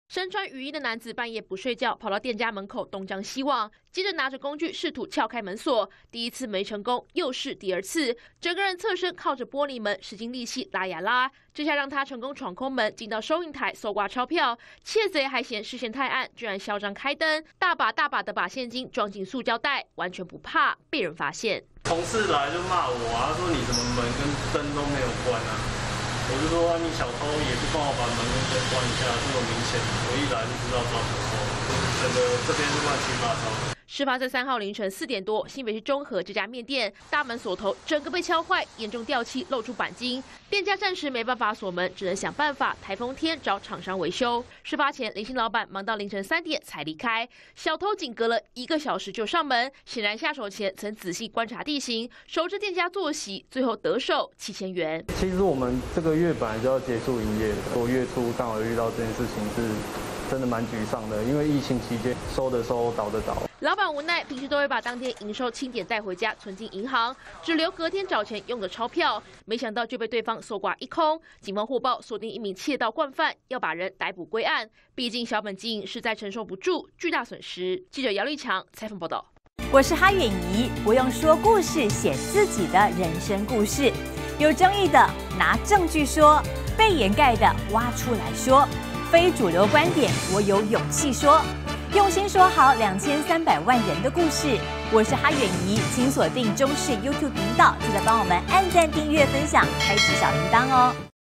身穿雨衣的男子半夜不睡觉，跑到店家门口东张西望，接着拿着工具试图撬开门锁。第一次没成功，又是第二次，整个人侧身靠着玻璃门，使尽力气拉呀拉。这下让他成功闯空门，进到收银台搜刮钞票。窃贼还嫌视线太暗，居然嚣张开灯，大把的把现金装进塑胶袋，完全不怕被人发现。 同事来就骂我啊，说你怎么门跟灯都没有关啊？我就说你小偷也不帮我把门跟灯关一下，这么明显，我一来就知道抓小偷，整个这边是乱七八糟。 事发在3号凌晨4点多，新北市中和这家面店大门锁头整个被敲坏，严重掉漆，露出钣金。店家暂时没办法锁门，只能想办法台风天找厂商维修。事发前，林姓老板忙到凌晨3点才离开，小偷仅隔了1个小时就上门，显然下手前曾仔细观察地形，熟知店家作息，最后得手7000元。 其实我们这个月本来就要结束营业的，我月初刚好遇到这件事情是。真的蛮沮丧的，因为疫情期间收的收，倒的倒。 老板无奈，平时都会把当天营收清点带回家存进银行，只留隔天找钱用的钞票。没想到就被对方搜刮一空。警方获报锁定1名窃盗惯犯，要把人逮捕归案。毕竟小本经营实在承受不住巨大损失。记者姚立强采访报道。 我是哈远怡，不用说故事，写自己的人生故事。有争议的拿证据说，被掩盖的挖出来说。非主流观点，我有勇气说，用心说好2300万人的故事。我是哈远怡，请锁定中视 YouTube 频道，记得帮我们按赞、订阅、分享，开启小铃铛哦。